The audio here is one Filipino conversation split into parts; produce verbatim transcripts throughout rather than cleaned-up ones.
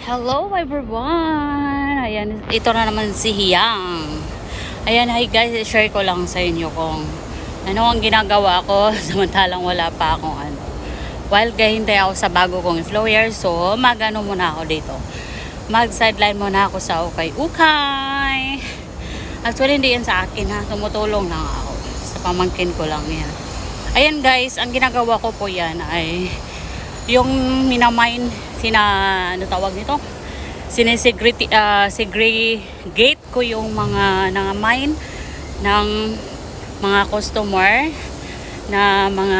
Hello everyone! Ayan, ito na naman si Hiyang. Ayan, hi guys, share ko lang sa inyo kung ano ang ginagawa ko samantalang wala pa akong ano. While gahintay ako sa bago kong employer, so magano muna ako dito. Mag sideline muna ako sa ukay-ukay. Actually, hindi yan sa akin ha. Tumutulong lang ako. Sa pamangkin ko lang yan. Ayan guys, ang ginagawa ko po yan ay yung minamain, sina, ano tawag nito? Sinesegregate, uh, segregate ko yung mga nangamine ng mga customer na mga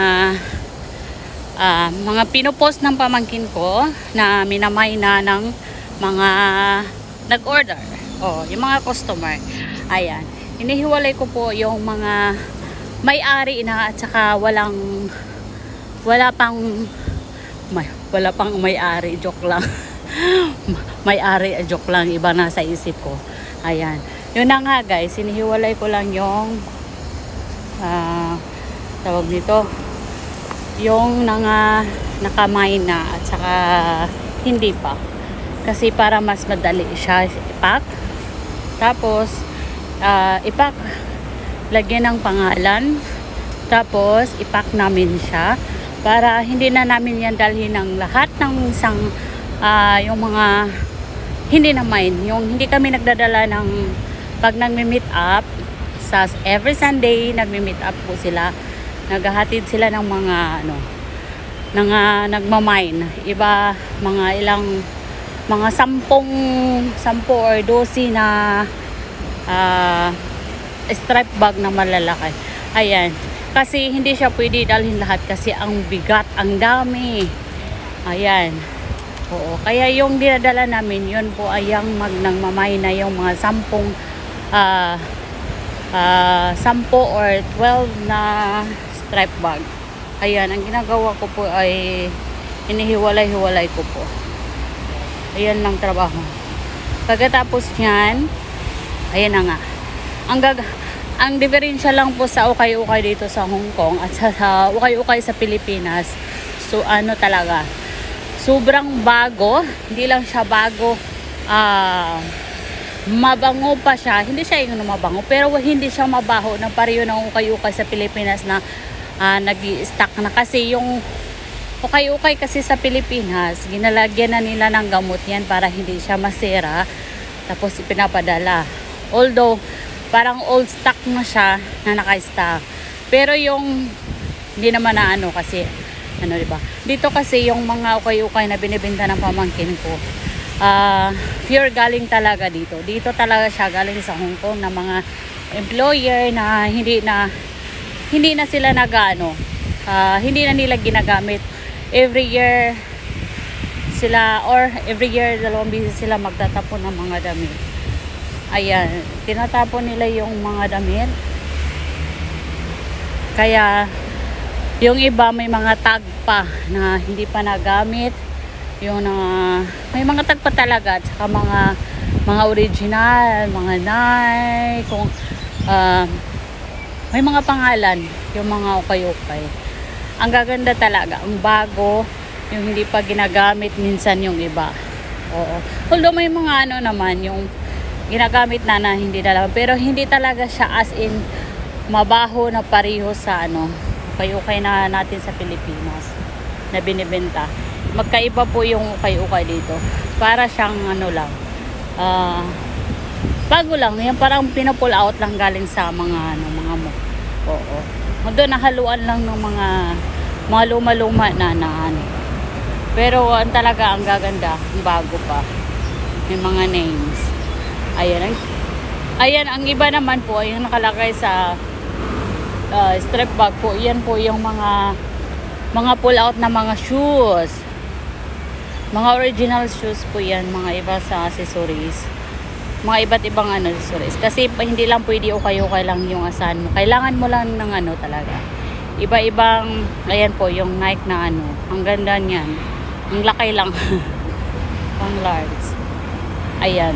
uh, mga pinopost ng pamangkin ko na minamay na ng mga nag-order. Oh, yung mga customer. Ayan. Inihiwalay ko po yung mga may-ari na at saka walang wala pang may, wala pang may-ari, joke lang. May-ari, joke lang, iba na sa isip ko. Ayan. Yun na nga guys, inihiwalay ko lang yung uh, tawag nito, yung nanga nakamay na at saka hindi pa. Kasi para mas madali siya ipak. Tapos, uh, ipak, lagyan ng pangalan. Tapos, ipak namin siya. Para hindi na namin yan dalhin ng lahat ng isang uh, yung mga hindi naman, yung hindi kami nagdadala ng pag nagme-meet up sa every Sunday, nagme-meet up po sila, naghahatid sila ng mga ano, ng uh, nagmamine, iba mga ilang mga sampung sampo or dosi na uh, strap bag na malalaki. Ayan. Kasi hindi siya pwede dalhin lahat kasi ang bigat, ang dami. Ayan. Oo. Kaya yung dinadala namin, yun po ay yung magnangmamay na yung mga sampung uh, uh, sampo or twelve na strap bag. Ayan. Ang ginagawa ko po ay inihiwalay-hiwalay ko po. Ayan lang trabaho. Pagkatapos nyan, ayan na nga. Ang gag Ang diferensya lang po sa ukay-ukay dito sa Hong Kong at sa, sa ukay-ukay sa Pilipinas. So ano talaga, sobrang bago, hindi lang siya bago, uh, mabango pa siya. Hindi siya yung mabango, pero hindi siya mabaho na pareho ng ukay-ukay sa Pilipinas na uh, nag-i-stack na. Kasi yung ukay-ukay kasi sa Pilipinas, ginalagyan na nila ng gamot yan para hindi siya masira. Tapos ipinapadala. Although, parang old stock na siya na naka-stock. Pero yung hindi naman na ano kasi ano diba? Dito kasi yung mga ukay-ukay na binibenta ng pamangkin ko, uh, pure galing talaga dito. Dito talaga siya galing sa Hong Kong na mga employer na hindi na hindi na sila nag-ano, uh, hindi na nila ginagamit. Every year sila or every year dalawang beses sila magtatapon ng mga damit. Ayan, tinatapon nila yung mga damit. Kaya yung iba may mga tag pa na hindi pa nagamit. Yung uh, may mga tag pa talaga at saka mga mga original, mga Nike, kung uh, may mga pangalan yung mga ukay-ukay. Ang gaganda talaga, ang bago, yung hindi pa ginagamit minsan yung iba. Oo. Although may mga ano naman yung ginagamit na na hindi talaga, pero hindi talaga siya as in mabaho na pareho sa ano ukay-ukay na natin sa Pilipinas na binibenta. Magkaiba po yung ukay-ukay dito, para siyang ano lang, uh, bago lang yan, parang pinapull out lang galing sa mga ano mga mo. Oo, doon nahaluan lang ng mga mga luma-luma na na ano, pero ang talaga ang gaganda, ang bago pa, may mga names. Ayan, ayan, ang iba naman po ay yung nakalagay sa uh, strap bag po. Yan po yung mga mga pull out na mga shoes. Mga original shoes po yan, mga iba sa accessories. Mga iba't ibang ano, accessories. Kasi hindi lang pwede ukay-ukay lang yung asan mo. Kailangan mo lang ng ano talaga. Iba-ibang, ayan po, yung Nike na ano. Ang ganda niyan. Ang lakay lang. Pang large. Ayan.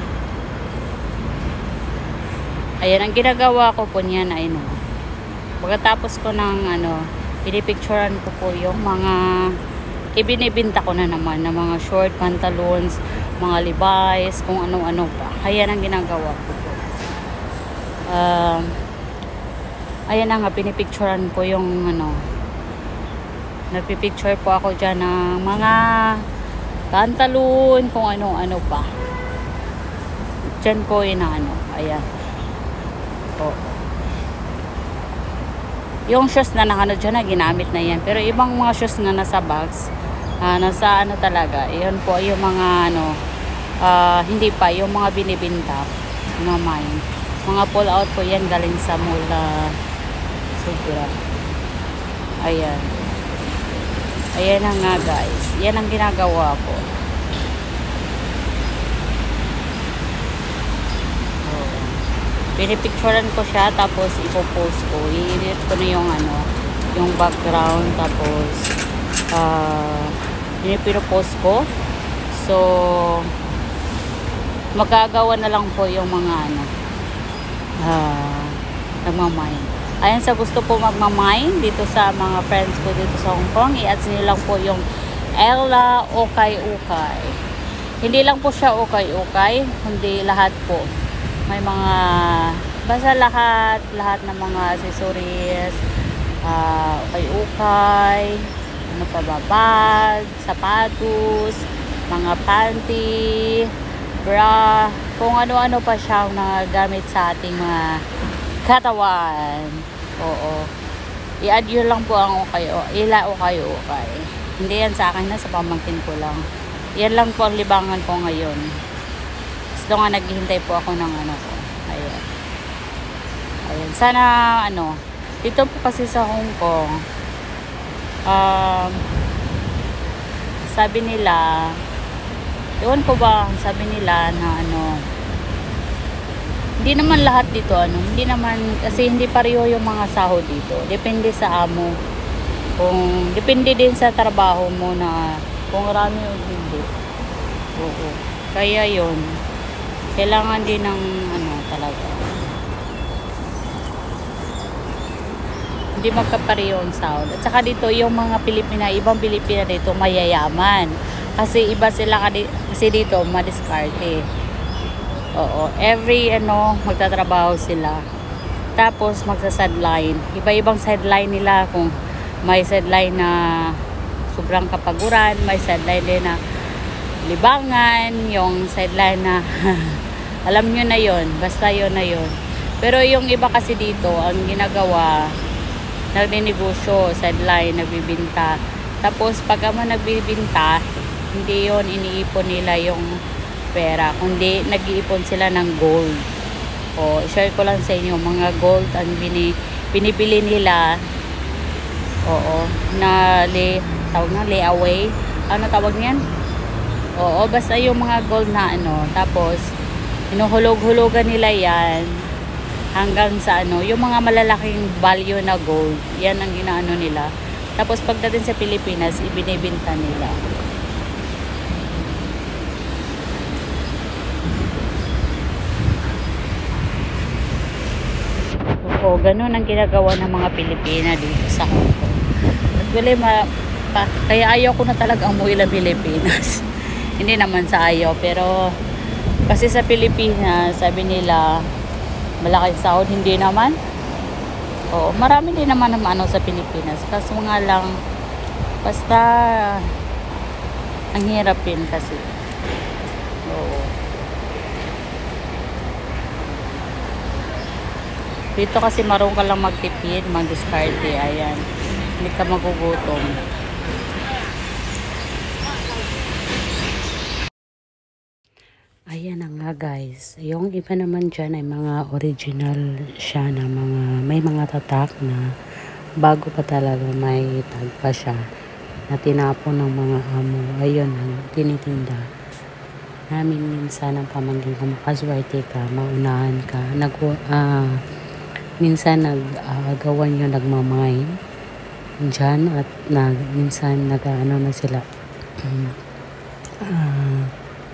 Ayan, ang ginagawa ko po niyan ay no. Pagkatapos ko ng ano, pinipicturean ko po yung mga ibinibinta ko na naman na mga short pantaloons, mga Levi's, kung ano-ano pa. Ayan ang ginagawa ko po. Um, ayan na nga, pinipicturean ko yung ano, nagpipicture po ako dyan ng mga pantaloon, kung ano-ano pa. Dyan ko inaano. Ayan. O. Yung shoes na nakano dyan na ginamit na yan. Pero ibang mga shoes nga nasa box, uh, nasa ano talaga, yun po yung mga ano, uh, hindi pa, yung mga binibinta, mga mine. Mga pull out po yan galing sa mall. Uh, sobra. Ayan. Ayan na nga guys. Yan ang ginagawa ko. Pinipicturean ko siya, tapos ipopost ko. I-edit ko na yung ano, yung background, tapos uh, pinipost ko. So magagawa na lang po yung mga ano, uh, nagmamine. Ayan, sa gusto po magmamine dito sa mga friends ko dito sa Hong Kong, i-add nyo lang po yung Ella Okay Okay. Hindi lang po siya okay okay, kundi lahat po. May mga, basta lahat, lahat ng mga accessories, uh, ukay-ukay, ano pa ba, bag, sapatos, mga panty, bra, kung ano-ano pa siya na gamit sa ating mga katawan. Oo. I-add yun lang po ang ukay, ila ukay-ukay. Hindi yan sa akin na, sa pamangkin ko lang. Yan lang po ang libangan ko ngayon. Gusto nga naghihintay po ako ng ano ko. Ayan. Ayan. Sana ano, dito po kasi sa Hong Kong, um, sabi nila, ewan ko ba, sabi nila na ano, hindi naman lahat dito, ano, hindi naman, kasi hindi pareho yung mga sahod dito. Depende sa amo. Kung, depende din sa trabaho mo na kung rami o hindi. Oo. Kaya yun. Kailangan din ng ano talaga. Hindi magkapareho ang sahod. At saka dito yung mga Pilipina, ibang Pilipina dito mayayaman. Kasi iba sila kasi dito madiskarte. Oo, every ano magtatrabaho sila. Tapos magsa-sideline. Iba-ibang sideline nila, kung may sideline na sobrang kapaguran, may sideline din na libangan, yung sideline na alam nyo na yon, basta yon na yon. Pero yung iba kasi dito, ang ginagawa, nagninegosyo, sideline, nagbibinta. Tapos pag mo nagbibinta, hindi yon iniipon nila yung pera, kundi nag-iipon sila ng gold. O, share ko lang sa inyo, mga gold ang bini, binibili nila. Oo, na lay, tawag na, layaway. Ano tawag niyan? Oo, basta yung mga gold na ano, tapos hinuhulog-hulugan nila yan hanggang sa ano, yung mga malalaking value na gold, yan ang ginaano nila. Tapos pagdating sa Pilipinas, ibinibenta nila. Oo, ganun ang ginagawa ng mga Pilipina dito sa Hong Kong. At wala, ma, pa, kaya ayaw ko na talaga umuwi ng Pilipinas. Hindi naman sa ayaw, pero kasi sa Pilipinas, sabi nila malaking sahod, hindi naman. Oo, marami din naman naman ano sa Pilipinas. Kaso nga lang, basta ang hirap din kasi. Oo. Dito kasi marunong ka lang magtipid, mag-diskarte. Ayan, hindi ka magugutom. Ayan na nga guys. Yung iba naman dyan ay mga original siya na mga, may mga tatak na bago pa talaga may tag pa siya na tinapon ng mga amo. Ayun ang tinitinda namin minsan ang pamangkin ko. Makaswerte ka, maunahan ka. Nag, uh, minsan nag-agawan uh, yun, nagmamine dyan at nag, minsan nag-ano na sila. uh,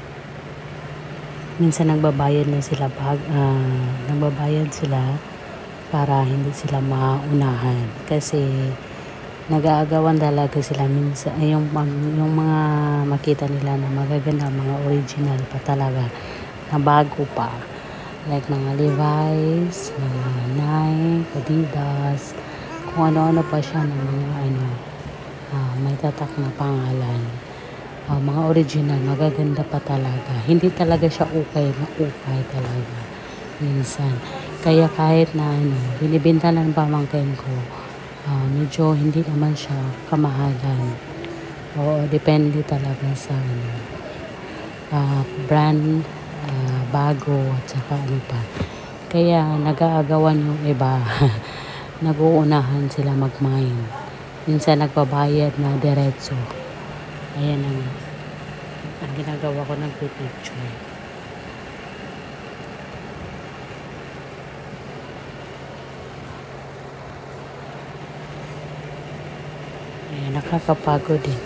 minsan nagbabayad na sila pag uh, nagbabayad sila para hindi sila maunahan kasi nag-aagawan talaga sila minsan. Yung, yung mga makita nila na magaganda, mga original pa talaga, na bago pa. Like mga Levi's, mga Nike, Adidas, kung ano-ano pa siya ng mga ano, uh, may tatak na pangalan. Uh, mga original, magaganda pa talaga. Hindi talaga siya ukay na ukay talaga. Minsan. Kaya kahit na ano, binibenta ng pamangkin ko, uh, medyo hindi naman siya kamahalan. Oo, depende talaga sa ano, uh, brand, uh, bago, at saka ano pa. Kaya nag-aagawan yung iba. Nag-uunahan sila mag-mine. Minsan nagbabayad na diretso. Ayan ang, ang ginagawa ko, nagpipicture. Ayan, nakakapagod din.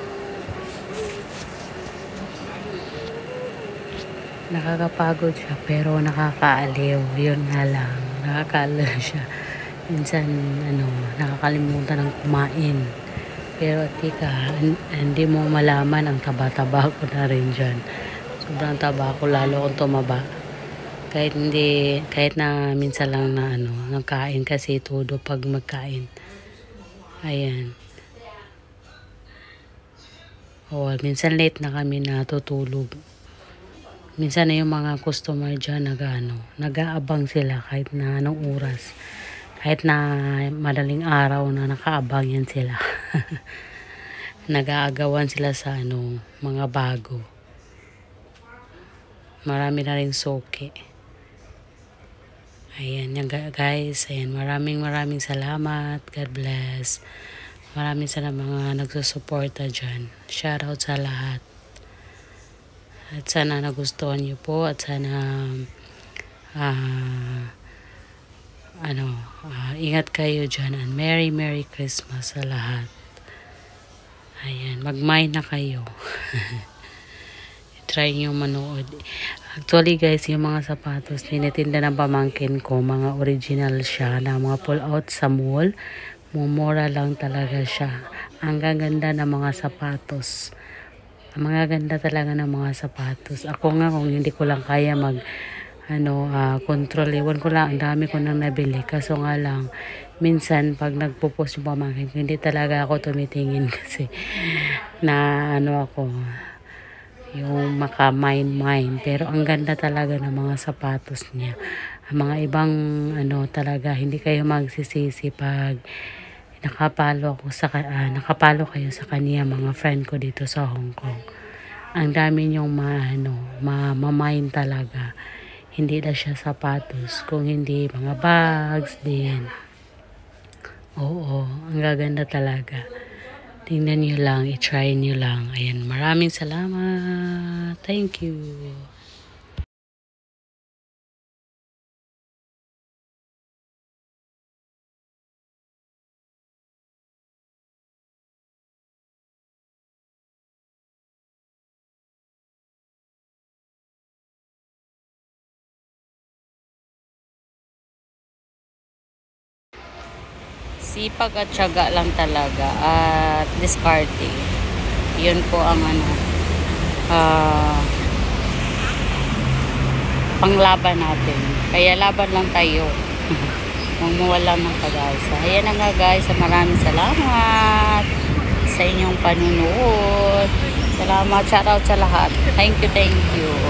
Nakakapagod siya pero nakakaaliw. Yun nga lang, nakakaaliw siya. Minsan, ano, nakakalimutan ng kumain. Pero tika, hindi mo malaman ang taba-taba ko na rin dyan. Sobrang taba ko, lalo kung tumaba. Kahit hindi, kahit na minsan lang na ano, nagkain kasi todo pag magkain. Ayan. O, minsan late na kami natutulog. Minsan na yung mga customer dyan nag, ano, nag-aabang sila kahit na anong oras. Kahit na madaling araw na nakaabang yan sila. Nag-aagawan sila sa ano, mga bago. Marami na rin soke. Ayan yan guys. Ayan, maraming maraming salamat. God bless. Maraming sa mga nagsusuporta dyan. Shoutout sa lahat. At sana nagustuhan nyo po. At sana ah... Uh, ano, uh, ingat kayo dyan, and Merry Merry Christmas sa lahat. Ayan, mag-mine na kayo. Try nyo manood. Actually guys, yung mga sapatos tinitinda ng pamangkin ko, mga original siya na mga pull out sa mall. Mumura lang talaga siya. Ang gaganda ng mga sapatos. Ang mga ganda talaga ng mga sapatos. Ako nga, kung hindi ko lang kaya mag ano, uh, control, iwan ko lang, ang dami ko nang nabili, kaso nga lang minsan pag nagpo-post yung pamangkin, hindi talaga ako tumitingin kasi na ano ako, yung maka-mine-mine, pero ang ganda talaga ng mga sapatos niya. Ang mga ibang ano talaga, hindi kayo magsisisi pag nakapalo ako sa uh, nakapalo kayo sa kanya, mga friend ko dito sa Hong Kong. Ang dami niyong ma, ano, ma-mine talaga. Hindi na siya sapatos, kung hindi mga bags din. Oo, ang gaganda talaga. Tingnan nyo lang, i-try nyo lang. Ayan, maraming salamat. Thank you. Sipag at tiyaga lang talaga at diskarte. Yun po ang ano, uh, panglaban natin. Kaya laban lang tayo. Huwag mawalan ng pag-asa. Ayan na nga guys, maraming salamat sa inyong panunood. Salamat, shout out sa lahat. Thank you, thank you.